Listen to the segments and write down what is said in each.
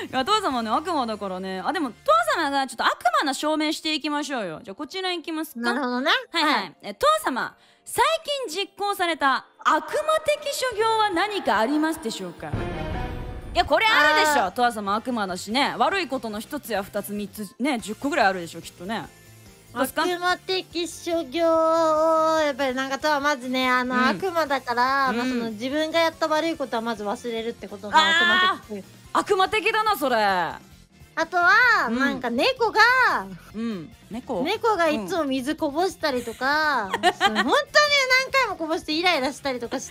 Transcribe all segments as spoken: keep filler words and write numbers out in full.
や、トア様ね、悪魔だからね。あ、でも、トア様がちょっと悪魔な証明していきましょうよ。じゃあ、こちら行きますか。 なるほどね。 はいはい。はい、え、トア様、最近実行された悪魔的所業は何かありますでしょうか。いや、これあるでしょ。トア様悪魔だしね。悪いことの一つや二つ三つね、十個ぐらいあるでしょ、きっとね。 悪魔的所業、やっぱりなんかとはまずね、あの、うん、悪魔だから、うん、まあ、その自分がやった悪いことはまず忘れるってことが悪魔的。 悪魔的だな、それ。あとは、うん、なんか猫が、 うん、猫猫がいつも水こぼしたりとか、うん、本当に何回もこぼしてイライラしたりとかして。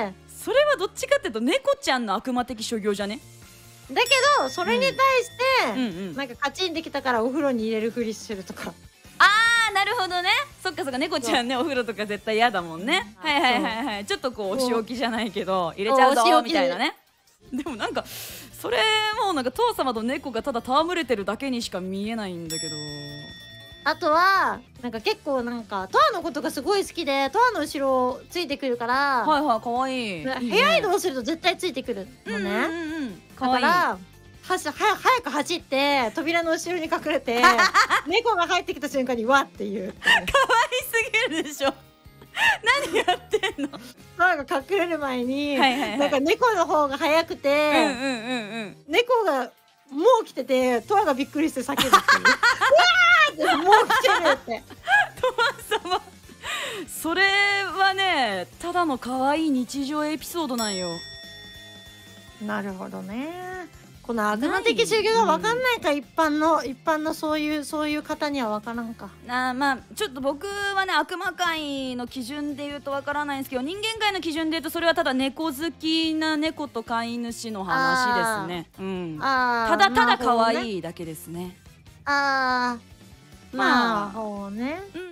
それはどっちかっていうと猫ちゃんの悪魔的所業じゃね。 だけどそれに対して、うんうん、なんかカチンできたからお風呂に入れるふりするとか。 あー、なるほどね。そっかそっか、猫ちゃんね、お風呂とか絶対嫌だもんね。はいはいはいはい。ちょっとこうお仕置きじゃないけど入れちゃうぞみたいなね。でもなんかそれもうなんか父様と猫がただ戯れてるだけにしか見えないんだけど。 あとはなんか結構なんかトアのことがすごい好きで、トアの後ろついてくるから、 はいはい、かわいい。 部屋移動すると絶対ついてくるのね。だからはしは早く走って扉の後ろに隠れて猫が入ってきた瞬間にわっていう。 可愛すぎるでしょ。何やってんの。 なんか隠れる前になんか猫の方が早くて、猫がもう来てて、トアがびっくりして叫ぶっていう。うわーってもう来てるって。 トア様、それはね、ただの可愛い日常エピソードなんよ。 なるほどね。この悪魔的修行が分かんないか、うん、一般の一般のそういうそういう方には分からんか。 あ、まあちょっと僕はね、悪魔界の基準で言うと分からないんですけど、人間界の基準で言うとそれはただ猫好きな猫と飼い主の話ですね。うん、ただただ可愛いだけですね。 ああ、まあ、そうね。 うん